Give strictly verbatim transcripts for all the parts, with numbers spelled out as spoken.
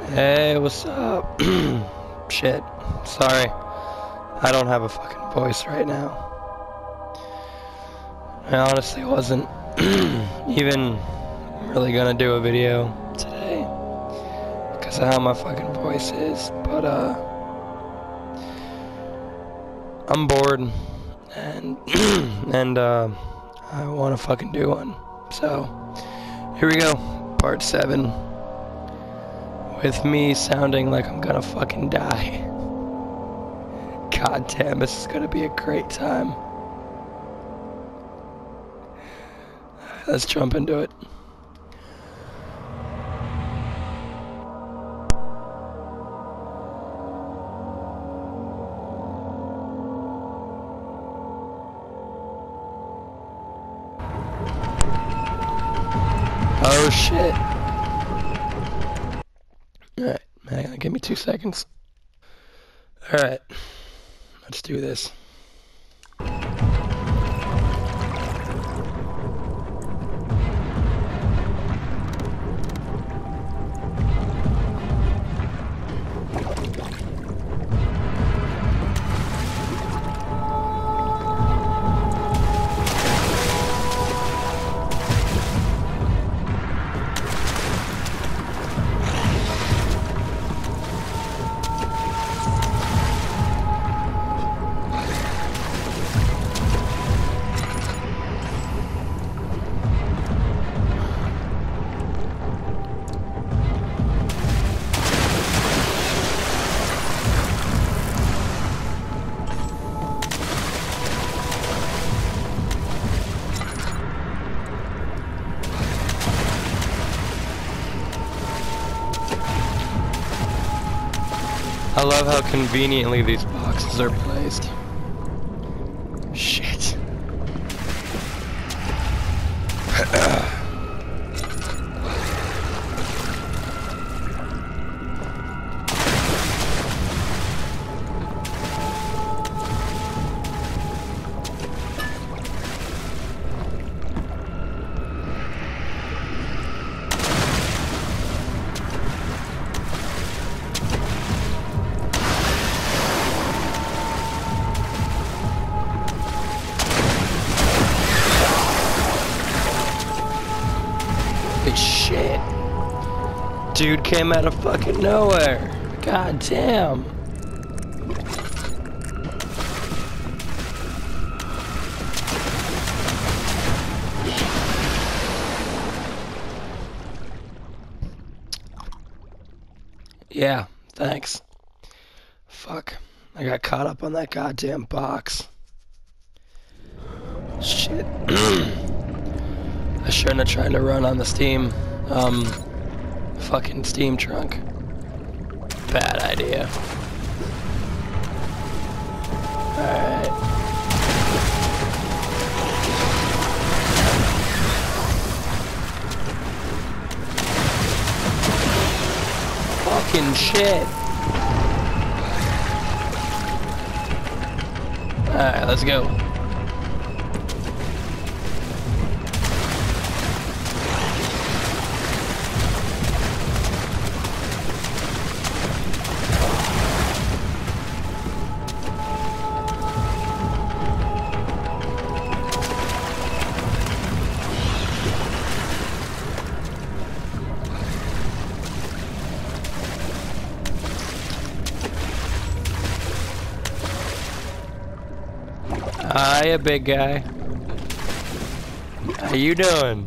Hey, what's up? Shit. Sorry. I don't have a fucking voice right now. I honestly wasn't even really gonna do a video today because of how my fucking voice is, but uh I'm bored and and uh I want to fucking do one. So here we go, part seven, with me sounding like I'm gonna fucking die. God damn, this is gonna be a great time. Let's jump into it. Oh shit. Alright, hang on, give me two seconds. Alright, let's do this. I love how conveniently these boxes are placed. Shit. Shit. Dude came out of fucking nowhere. God damn. Yeah, thanks. Fuck. I got caught up on that goddamn box. Shit. I shouldn't have tried to run on the Steam, um, fucking Steam trunk. Bad idea. Alright. Fucking shit. Alright, let's go. Hiya, big guy. How you doing?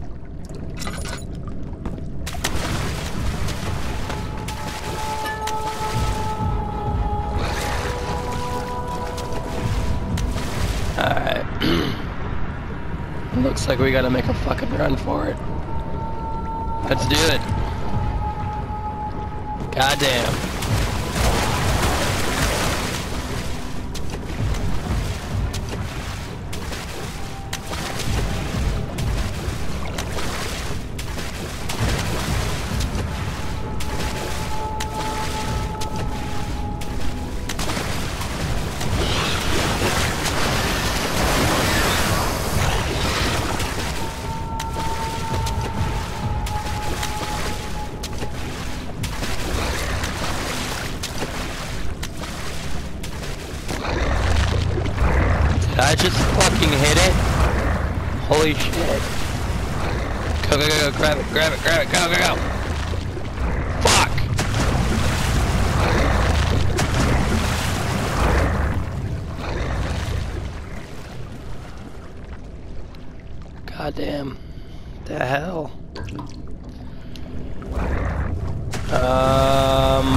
Alright. Looks like we gotta make a fucking run for it. Let's do it. Goddamn. I just fucking hit it? Holy shit. Go, go, go, go, grab it, grab it, grab it, go, go, go. Fuck! Goddamn. The hell? Um...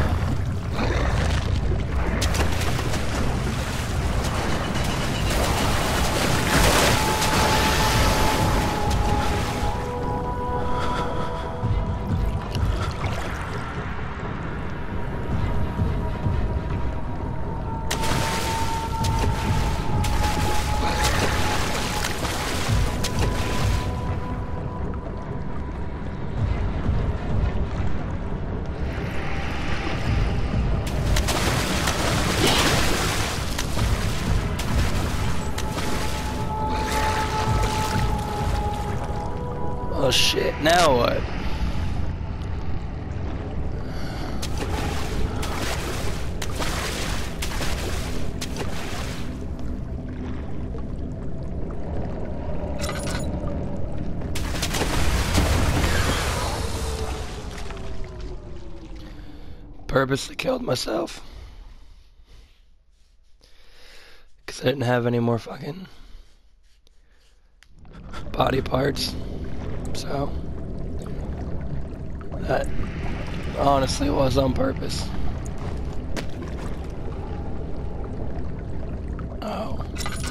Oh shit, now what? Purposely killed myself. Because I didn't have any more fucking body parts. So, that honestly was on purpose. Oh.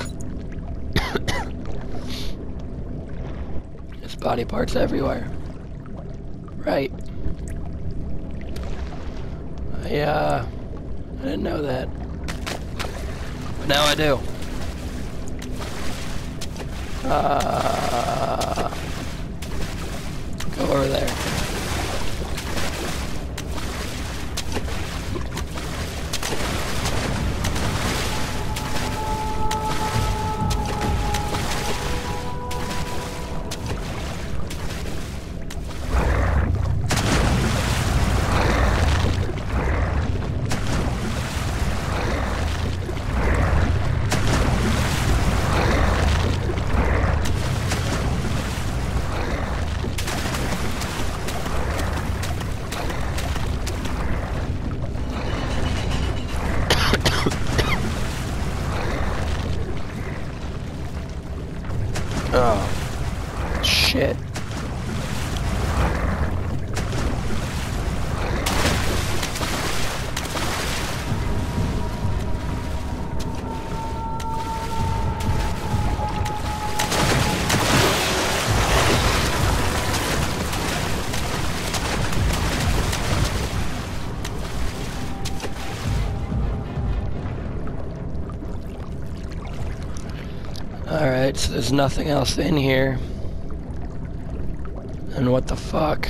There's body parts everywhere. Right. I, uh, I didn't know that. But now I do. Uh... Go over there. Oh, shit. Alright, so there's nothing else in here. And what the fuck?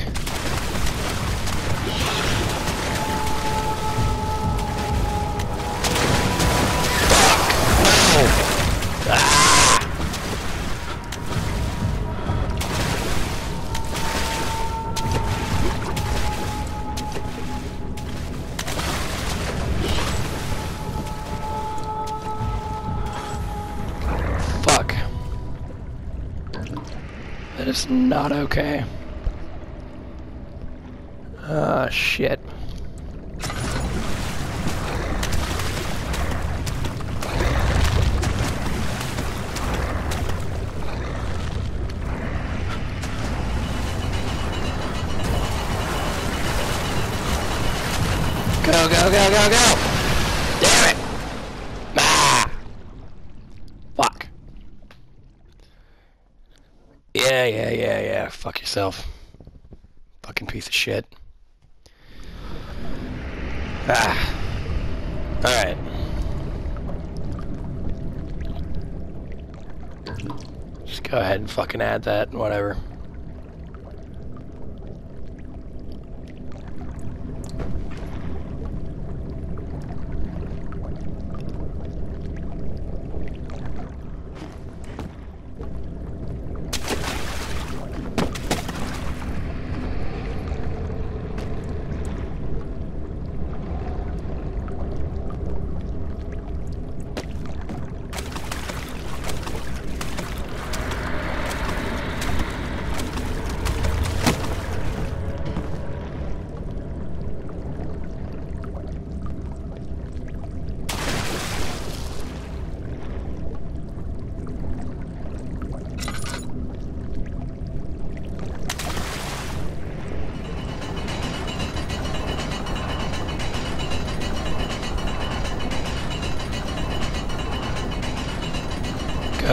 That is not okay. Ah, uh, shit. Go, go, go, go, go! Damn it! Ah! Fuck. Yeah, yeah, yeah, yeah. Fuck yourself. Fucking piece of shit. Ah. Alright. Just go ahead and fucking add that, whatever.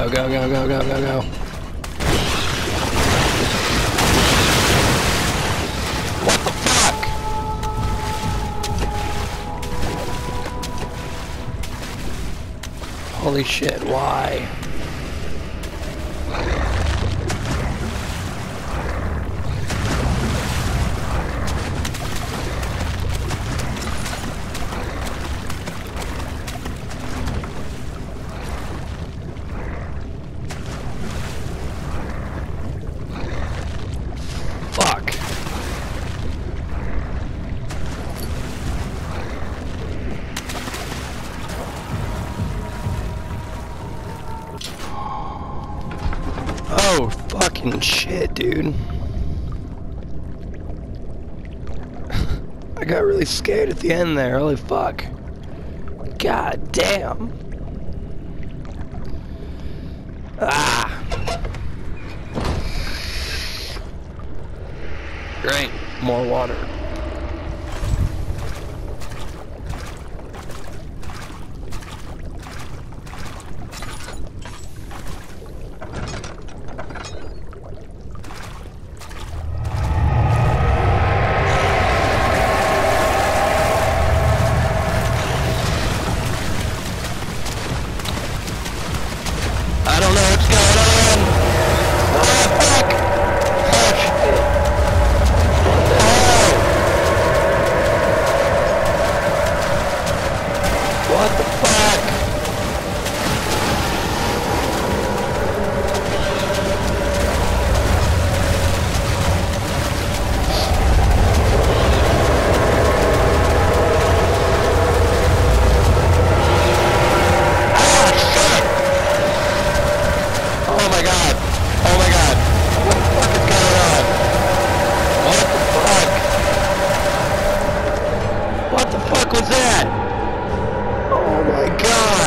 Go, go, go, go, go, go, go. What the fuck? Holy shit, why? Oh, fucking shit, dude. I got really scared at the end there. Holy fuck. God damn. Ah. Great. More water. I don't know what's going on. Oh, fuck. Oh, shit. What the hell? What the fuck? Oh my god. Oh my god. What the fuck is going on? What the fuck? What the fuck was that? Oh my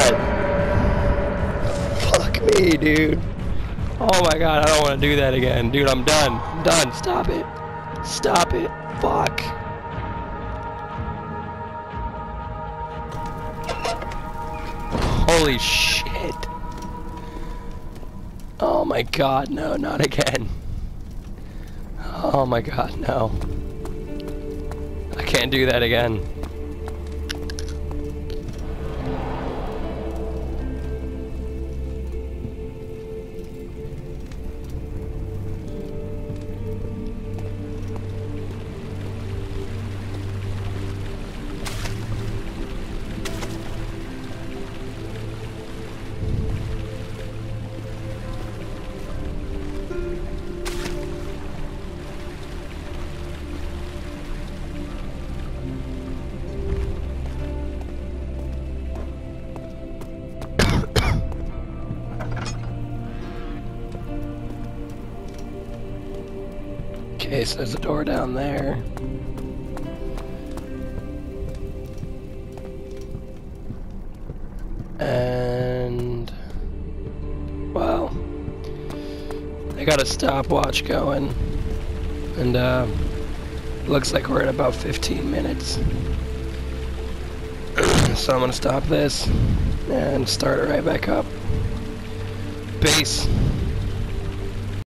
god. Fuck me, dude. Oh my god, I don't want to do that again. Dude, I'm done. I'm done. Stop it. Stop it. Fuck. Holy shit. Oh my god, no, not again. Oh my god, no. I can't do that again. Okay, so there's a door down there. And... well... I got a stopwatch going. And, uh... looks like we're at about fifteen minutes. So I'm gonna stop this and start it right back up. Peace.